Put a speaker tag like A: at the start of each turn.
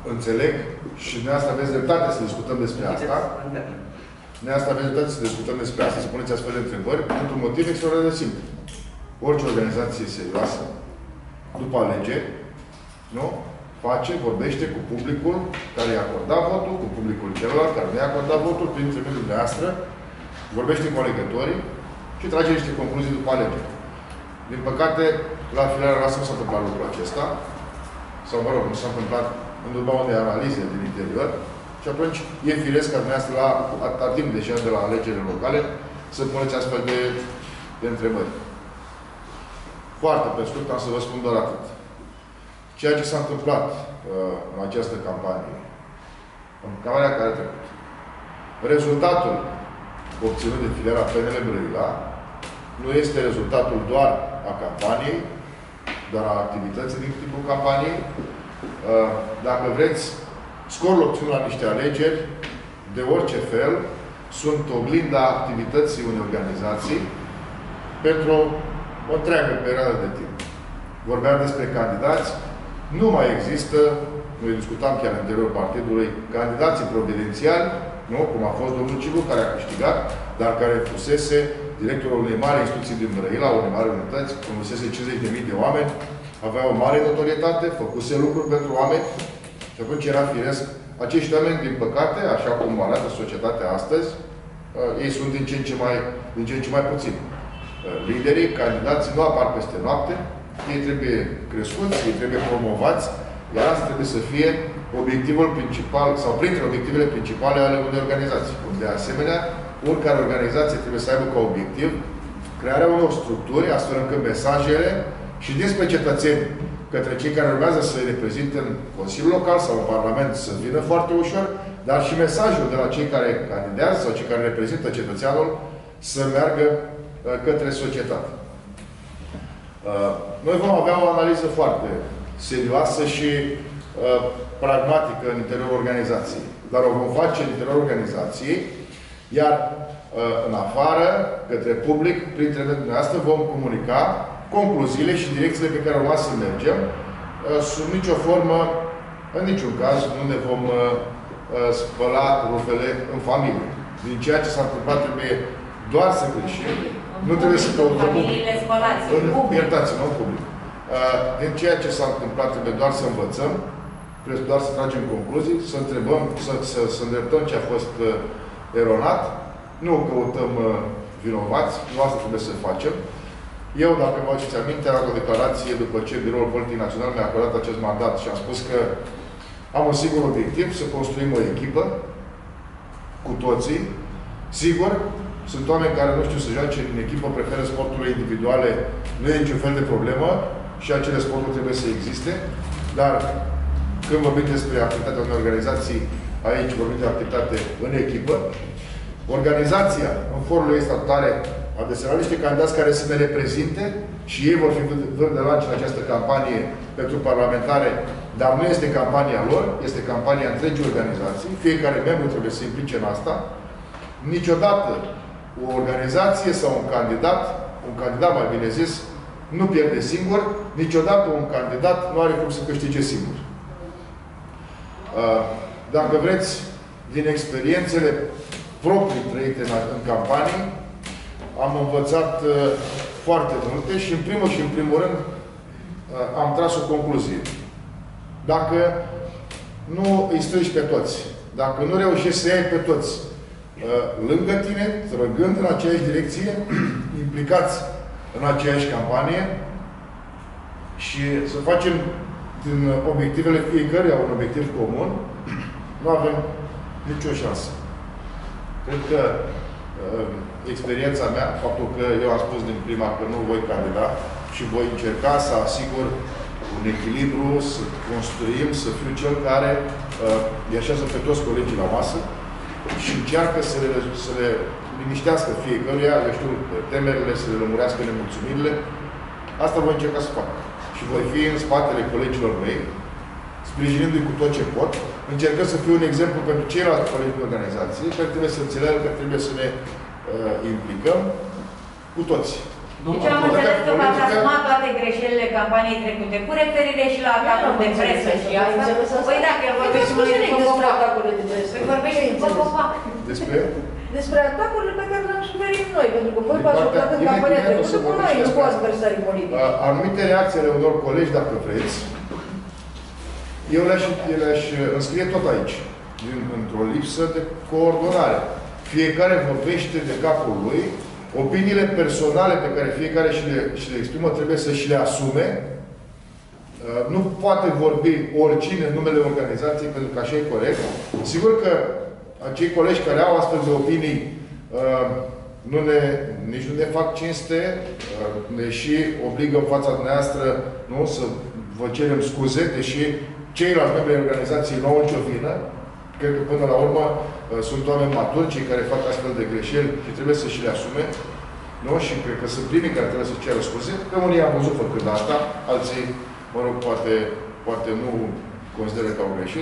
A: înțeleg și dumneavoastră aveți dreptate să discutăm despre asta. Dumneavoastră aveți dreptate să discutăm despre asta, să puneți astfel de întrebări, într-un motiv extraordinar de simplu. Orice organizație serioasă, după alegeri, nu? Vorbește cu publicul care i-a acordat votul, cu publicul celălalt care nu i-a acordat votul, prin intermediul dumneavoastră, vorbește cu alegătorii și trage niște concluzii după alegeri. Din păcate, la filarea noastră nu s-a întâmplat lucrul acesta, sau, mă rog, nu s-a întâmplat în urma unei analize din interior, și atunci e firesc ca dumneavoastră, la atâta timp deja de la alegerile locale, să puneți astfel de întrebări. Foarte pe scurt, am să vă spun doar atât. Ceea ce s-a întâmplat în această campanie, în campania care a trecut, rezultatul obținut de filiera PNL Brăila nu este rezultatul doar a campaniei, doar a activității din timpul campaniei. Dacă vreți, scorul obținut la niște alegeri, de orice fel, sunt oglinda activității unei organizații pentru o întreagă perioadă de timp. Vorbeam despre candidați. Nu mai există, noi discutam chiar în interiorul partidului, candidații providențiali, nu? Cum a fost domnul Cibu, care a câștigat, dar care fusese directorul unei mari instituții din Brăila, unei mari unități, condusese 50.000 de oameni, avea o mare notorietate, făcuse lucruri pentru oameni și atunci era firesc. Acești oameni, din păcate, așa cum arată societatea astăzi, ei sunt din ce în ce mai puțini. Liderii, candidații nu apar peste noapte, ei trebuie crescuți, ei trebuie promovați, iar asta trebuie să fie obiectivul principal, sau printre obiectivele principale ale unei organizații. De asemenea, oricare organizație trebuie să aibă ca obiectiv crearea unor structuri, astfel încât mesajele și dinspre cetățeni către cei care urmează să îi reprezinte în Consiliul Local sau în Parlament să vină foarte ușor, dar și mesajul de la cei care candidează sau cei care reprezintă cetățeanul să meargă către societate. Noi vom avea o analiză foarte serioasă și pragmatică în interiorul organizației. Dar o vom face în interiorul organizației, iar în afară, către public, printre dumneavoastră, vom comunica concluziile și direcțiile pe care urma să mergem. Sub nicio formă, în niciun caz, nu ne vom spăla rufele în familie. Din ceea ce s-a întâmplat trebuie doar să greșim. Nu trebuie să căutăm iertați-mă, în public. Din ceea ce s-a întâmplat trebuie doar să învățăm, trebuie doar să tragem concluzii, să întrebăm, să îndreptăm ce a fost eronat, nu căutăm vinovați, nu asta trebuie să facem. Eu, dacă vă aduceți aminte, am dat o declarație după ce Biroul Politic Național mi-a acordat acest mandat și am spus că am un singur obiectiv, să construim o echipă cu toții. Sigur, sunt oameni care nu știu să joace în echipă, preferă sporturile individuale, nu e niciun fel de problemă și acele sporturi trebuie să existe, dar când vorbim despre activitatea unei organizații, aici vorbim de activitate în echipă. Organizația, în forul ei statutare, a desemnat niște candidați care să ne reprezinte și ei vor fi vârf de lance în această campanie pentru parlamentare, dar nu este campania lor, este campania întregii organizații. Fiecare membru trebuie să se implice în asta. Niciodată o organizație sau un candidat mai bine zis, nu pierde singur, niciodată un candidat nu are cum să câștige singur. Dacă vreți, din experiențele proprii trăite în campanii, am învățat foarte multe și în primul rând am tras o concluzie. Dacă nu îi strângi pe toți, dacă nu reușești să iei pe toți lângă tine, trăgând în aceeași direcție, implicați în aceeași campanie și să facem din obiectivele fiecăruia un obiectiv comun, nu avem nicio șansă. Cred că experiența mea, faptul că eu am spus din prima că nu voi candida și voi încerca să asigur un echilibru, să construim, să fiu cel care îi așează pe toți colegii la masă și încearcă să le liniștească fiecăruia, eu știu, temerile, să le lămurească nemulțumirile. Asta voi încerca să fac. Și voi fi în spatele colegilor mei, sprijinindu-i cu tot ce pot, încercând să fiu un exemplu pentru ceilalți colegi de organizație, care trebuie să înțeleagă că trebuie să ne implicăm cu toți.
B: Deci am înțeles că v-ați asumat toate greșelile campaniei trecute, cu referire și la atacul de presă și asta. Păi dacă el vorbește despre atacurile de presă. Păi vorbește după copac.
C: Despre atacurile pe care le-am suferit noi, pentru că voi v-ați jucat în campania trecută cu noi, nu cu adversarii politici.
A: Anumite reacții ale unor colegi, dacă vreți, eu le-aș înscrie tot aici, într-o lipsă de coordonare. Fiecare vorbește de capul lui, opiniile personale pe care fiecare și le exprimă trebuie să și le asume. Nu poate vorbi oricine în numele organizației, pentru că așa e corect. Sigur că acei colegi care au astfel de opinii nici nu ne fac cinste, ne și obligă în fața dumneavoastră, nu, să vă cerem scuze, deși ceilalți membri ai organizației nu au nicio vină. Cred că până la urmă sunt oameni maturi, cei care fac astfel de greșeli și trebuie să și le asume. Nu? Și cred că sunt primii care trebuie să ceară scuze. Pe unii am văzut făcând asta, alții, mă rog, poate nu consideră că au greșit.